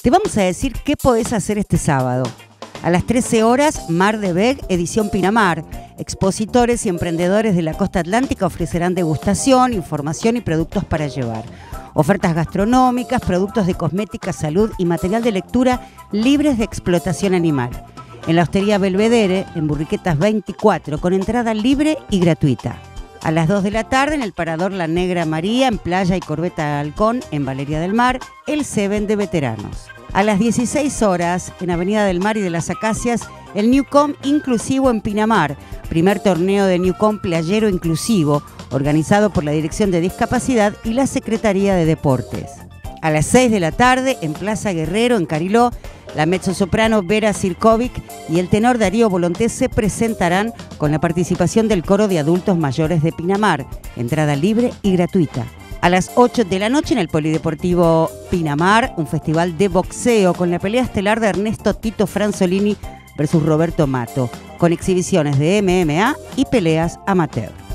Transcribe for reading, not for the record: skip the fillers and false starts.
Te vamos a decir qué podés hacer este sábado. A las 13 horas, Mar de Beg, edición Pinamar. Expositores y emprendedores de la costa atlántica ofrecerán degustación, información y productos para llevar. Ofertas gastronómicas, productos de cosmética, salud y material de lectura libres de explotación animal. En la Hostería Belvedere, en Burriquetas 24, con entrada libre y gratuita. A las 2 de la tarde, en el Parador La Negra María, en Playa y Corbeta Halcón, en Valeria del Mar, el Seven de veteranos. A las 16 horas, en Avenida del Mar y de las Acacias, el Newcom Inclusivo en Pinamar, primer torneo de Newcom Playero Inclusivo, organizado por la Dirección de Discapacidad y la Secretaría de Deportes. A las 6 de la tarde, en Plaza Guerrero, en Cariló, la mezzosoprano Vera Sirkovic y el tenor Darío Volonté se presentarán con la participación del Coro de Adultos Mayores de Pinamar, entrada libre y gratuita. A las 8 de la noche en el Polideportivo Pinamar, un festival de boxeo con la pelea estelar de Ernesto Tito Franzolini versus Roberto Mato, con exhibiciones de MMA y peleas amateur.